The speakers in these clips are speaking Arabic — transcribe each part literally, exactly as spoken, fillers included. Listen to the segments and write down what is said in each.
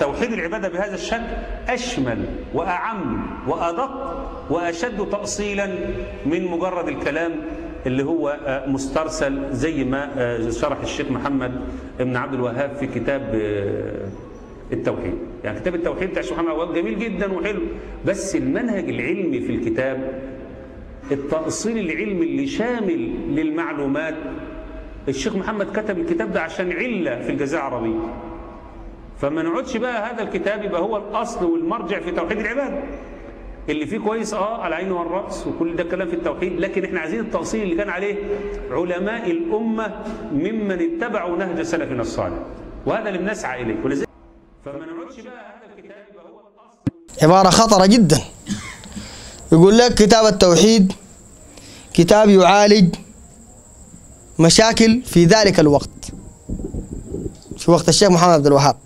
توحيد العبادة بهذا الشكل أشمل وأعم وأدق وأشد تأصيلا من مجرد الكلام اللي هو مسترسل زي ما شرح الشيخ محمد بن عبد الوهاب في كتاب التوحيد. يعني كتاب التوحيد بتاع الشيخ محمد عبد الوهاب جميل جدا وحلو، بس المنهج العلمي في الكتاب، التأصيل العلمي اللي شامل للمعلومات، الشيخ محمد كتب الكتاب ده عشان علة في الجزيرة العربية. فما نقعدش بقى هذا الكتاب يبقى هو الأصل والمرجع في توحيد العبادة. اللي فيه كويس اه على العين والرأس وكل ده كلام في التوحيد، لكن احنا عايزين التأصيل اللي كان عليه علماء الأمة ممن اتبعوا نهج سلفنا الصالح، وهذا اللي بنسعى إليه. ولذلك فما نقعدش بقى هذا الكتاب يبقى هو الأصل. عبارة خطرة جدا. يقول لك كتاب التوحيد كتاب يعالج مشاكل في ذلك الوقت، في وقت الشيخ محمد عبد الوهاب.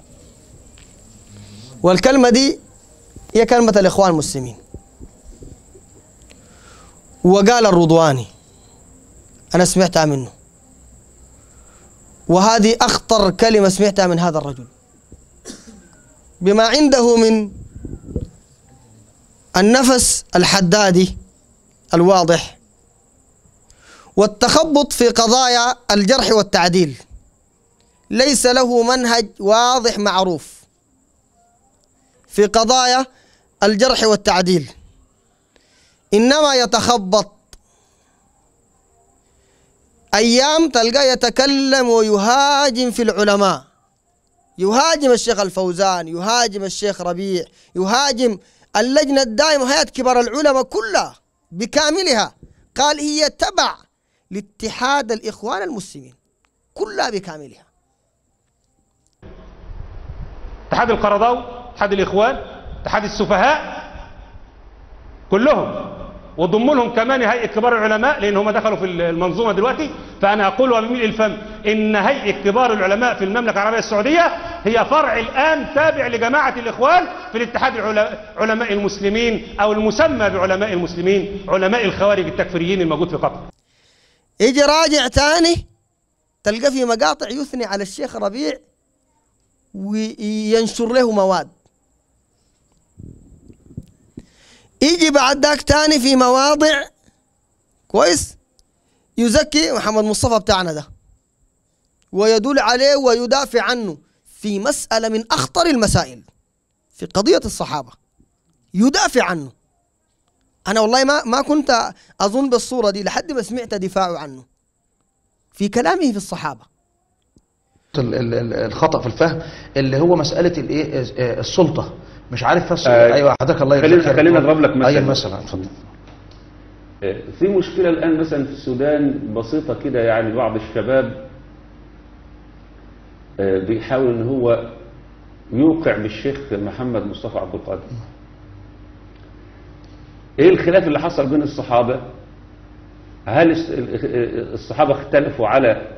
والكلمة دي هي كلمة الإخوان المسلمين. وقال الرضواني أنا سمعتها منه، وهذه أخطر كلمة سمعتها من هذا الرجل، بما عنده من النفس الحدادي الواضح والتخبط في قضايا الجرح والتعديل. ليس له منهج واضح معروف في قضايا الجرح والتعديل، إنما يتخبط. أيام تلقى يتكلم ويهاجم في العلماء، يهاجم الشيخ الفوزان، يهاجم الشيخ ربيع، يهاجم اللجنة الدائمة، هيئة كبار العلماء كلها بكاملها. قال هي تبع لاتحاد الإخوان المسلمين كلها بكاملها. اتحاد القرضاوي، اتحاد الإخوان، اتحاد السفهاء، كلهم، وضم لهم كمان هيئة كبار العلماء، لأن هم دخلوا في المنظومة دلوقتي. فأنا أقول وبملء الفم إن هيئة كبار العلماء في المملكة العربية السعودية هي فرع الآن تابع لجماعة الإخوان في الاتحاد علماء المسلمين، أو المسمى بعلماء المسلمين، علماء الخوارج التكفيريين الموجود في قطر. يجي راجع تاني تلقى في مقاطع يثني على الشيخ ربيع وينشر له مواد. يجي بعد ذاك تاني في مواضع كويس يزكي محمد مصطفى بتاعنا ده ويدل عليه ويدافع عنه في مسألة من أخطر المسائل في قضية الصحابة، يدافع عنه. أنا والله ما ما كنت أظن بالصورة دي لحد ما سمعت دفاعه عنه في كلامه في الصحابة. الخطأ في الفهم اللي هو مسألة الايه السلطة، مش عارف فس... آه ايوه حضرتك الله يخليك. خلينا اضرب لك مثلا. ايوه مثلا اتفضل. في مشكلة الآن مثلا في السودان بسيطة كده، يعني بعض الشباب بيحاول ان هو يوقع بالشيخ محمد مصطفى عبد القادر. ايه الخلاف اللي حصل بين الصحابة؟ هل الصحابة اختلفوا على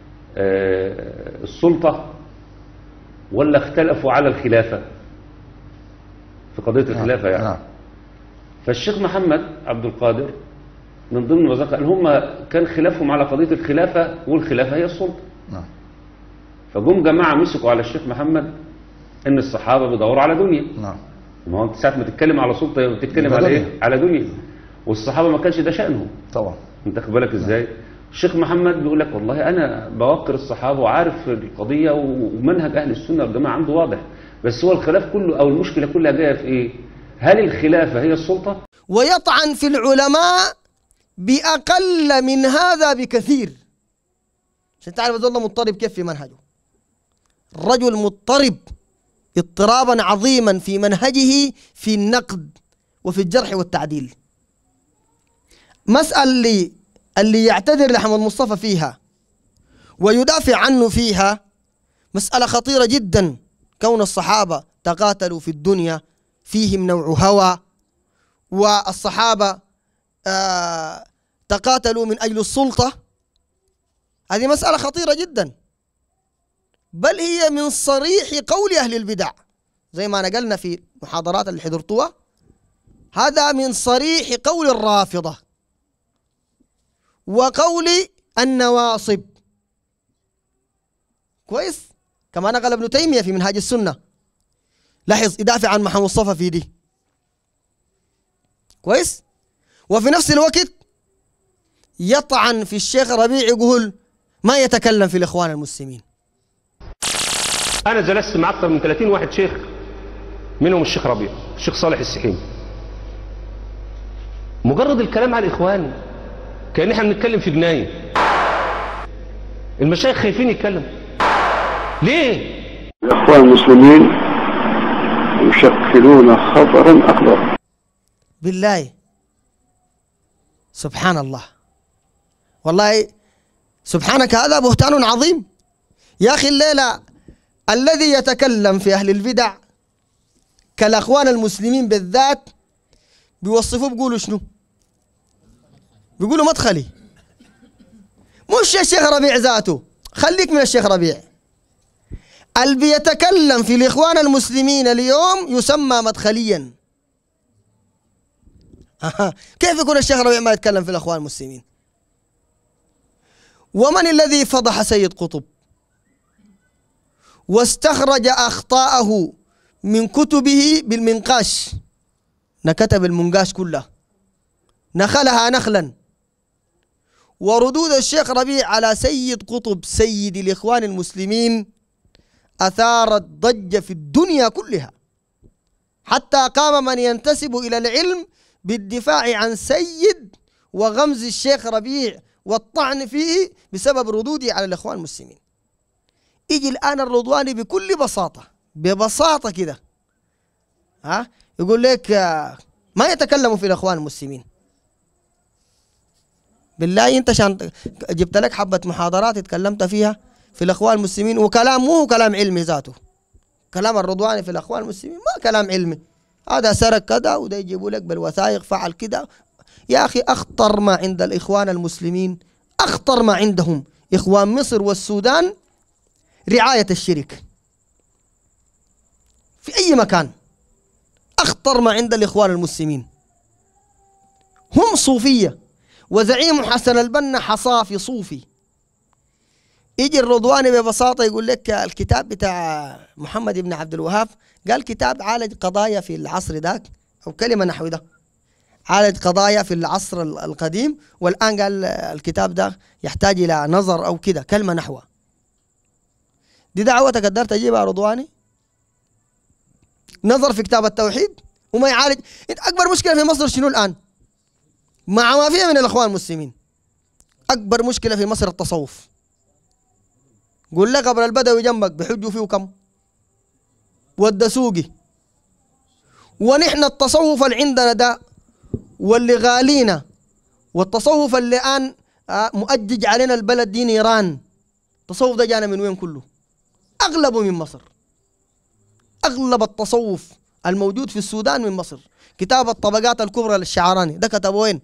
السلطة ولا اختلفوا على الخلافة في قضية الخلافة يعني؟ نعم. فالشيخ محمد عبد القادر من ضمن وزاق قال هم كان خلافهم على قضية الخلافة، والخلافة هي السلطة. نعم. فجم جماعة مسكوا على الشيخ محمد ان الصحابة بيدوروا على دنيا. نعم. ما هو انت ساعة ما تتكلم على سلطة بتتكلم على ايه؟ على دنيا. والصحابة ما كانش ده شأنهم. طبعا. انت خد بالك ازاي؟ الشيخ محمد بيقول لك والله انا بوقر الصحابة وعارف القضية ومنهج اهل السنة والجماعة عنده واضح، بس هو الخلاف كله او المشكلة كلها جاية في ايه؟ هل الخلافة هي السلطة؟ ويطعن في العلماء بأقل من هذا بكثير، عشان تعرف هذول مضطرب كيف في منهجه. الرجل مضطرب اضطرابا عظيما في منهجه في النقد وفي الجرح والتعديل. مسألة اللي, اللي يعتذر لحمد مصطفى فيها ويدافع عنه فيها مسألة خطيرة جدا. كون الصحابة تقاتلوا في الدنيا فيهم نوع هوى، والصحابة آه تقاتلوا من أجل السلطة، هذه مسألة خطيرة جدا، بل هي من صريح قول أهل البدع زي ما نقلنا في محاضرات اللي حضرتوها. هذا من صريح قول الرافضة وقول النواصب. كويس؟ كما نقل ابن تيمية في منهاج السنة لاحظ يدافع عن محمد مصطفى في دي كويس، وفي نفس الوقت يطعن في الشيخ ربيع، يقول ما يتكلم في الإخوان المسلمين. أنا جلست مع أكثر من ثلاثين واحد شيخ، منهم الشيخ ربيع، الشيخ صالح السحيمي. مجرد الكلام على الإخوان كأن احنا بنتكلم في جناية. المشايخ خايفين يتكلموا. ليه؟ الإخوان المسلمين يشكلون خطرا أكبر. بالله سبحان الله، والله سبحانك هذا بهتان عظيم. يا أخي الليلة الذي يتكلم في أهل البدع كالأخوان المسلمين بالذات بيوصفوه بيقولوا شنو؟ بيقولوا مدخلي. مش الشيخ ربيع ذاته، خليك من الشيخ ربيع. اللي بيتكلم في الإخوان المسلمين اليوم يسمى مدخليا. كيف يكون الشيخ ربيع ما يتكلم في الإخوان المسلمين؟ ومن الذي فضح سيد قطب واستخرج أخطاءه من كتبه بالمنقاش؟ نكتب المنقاش كلها، نخلها نخلا. وردود الشيخ ربيع على سيد قطب سيد الإخوان المسلمين أثارت ضجة في الدنيا كلها، حتى قام من ينتسب إلى العلم بالدفاع عن سيد وغمز الشيخ ربيع والطعن فيه بسبب ردوده على الإخوان المسلمين. يجي الآن الرضواني بكل بساطة، ببساطة كده ها يقول لك ما يتكلموا في الإخوان المسلمين. بالله أنت شان جبت لك حبة محاضرات اتكلمت فيها في الإخوان المسلمين، وكلام مو كلام علمي ذاته. كلام الرضواني في الإخوان المسلمين ما كلام علمي، هذا سرق كذا وده يجيبوا لك بالوثائق فعل كذا. يا أخي أخطر ما عند الإخوان المسلمين، أخطر ما عندهم إخوان مصر والسودان رعاية الشرك في أي مكان. أخطر ما عند الإخوان المسلمين هم صوفية، وزعيم حسن البنا حصافي صوفي. يجي الرضواني ببساطة يقول لك الكتاب بتاع محمد بن عبد الوهاب قال كتاب عالج قضايا في العصر ذاك، أو كلمة نحو ده، عالج قضايا في العصر القديم، والآن قال الكتاب ده يحتاج إلى نظر أو كده كلمة نحوه. دي دعوتك قدرت تجيبها رضواني؟ نظر في كتاب التوحيد وما يعالج. أكبر مشكلة في مصر شنو الآن؟ مع ما فيها من الإخوان المسلمين، أكبر مشكلة في مصر التصوف. قول لك قبر البدوي جنبك بحجوا فيه كم؟ والدسوقي. ونحن التصوف اللي عندنا ده واللي غالينا، والتصوف اللي الآن مؤجج علينا البلد دي نيران، التصوف ده جانا من وين كله؟ أغلبه من مصر. أغلب التصوف الموجود في السودان من مصر. كتاب الطبقات الكبرى للشعراني ده كتبه وين؟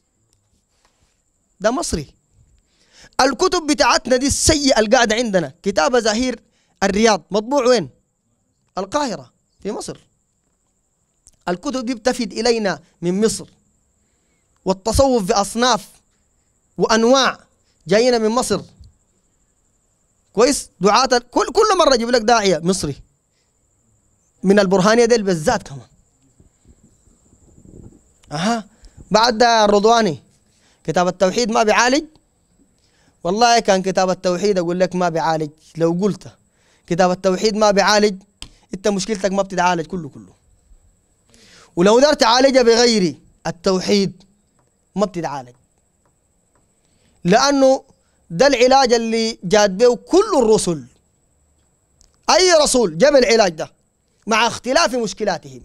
ده مصري. الكتب بتاعتنا دي السيئة القاعدة عندنا، كتاب زهير الرياض مطبوع وين؟ القاهرة في مصر. الكتب دي بتفد إلينا من مصر، والتصوف بأصناف وأنواع جايين من مصر. كويس؟ دعاة كل كل مرة يجيب لك داعية مصري من البرهانية ديل بالذات كمان. أها بعد الرضواني كتاب التوحيد ما بيعالج. والله كان كتاب التوحيد أقول لك ما بيعالج. لو قلت كتاب التوحيد ما بيعالج أنت مشكلتك ما بتتعالج كله كله. ولو قدرت تعالجها بغير التوحيد ما بتتعالج، لأنه ده العلاج اللي جاد به كل الرسل. أي رسول جاب العلاج ده مع اختلاف مشكلاتهم،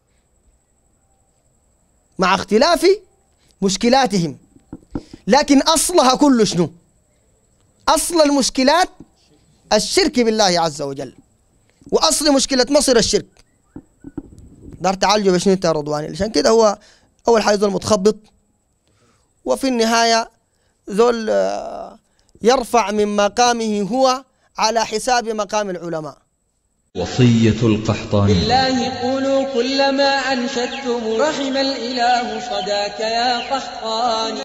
مع اختلاف مشكلاتهم، لكن أصلها كله شنو؟ أصل المشكلات الشرك بالله عز وجل، وأصل مشكلة مصر الشرك. دار تعالجه بشنو انت يا رضواني؟ عشان كده هو أول حاجة ذول متخبط، وفي النهاية ذول يرفع من مقامه هو على حساب مقام العلماء. وصية القحطاني: بالله قولوا كل ما أنشدتم رحم الإله صداك يا قحطاني.